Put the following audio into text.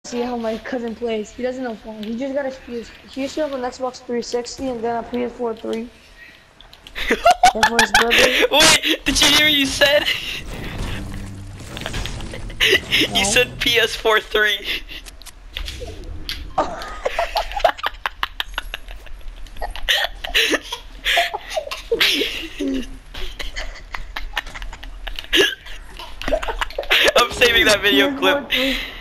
see how my cousin plays. He doesn't know phone. He just got his PS. He used to have an Xbox 360 and then a PS43. And for his birthday. Wait, did you hear what you said? No. You said PS43. I'm saving that video clip.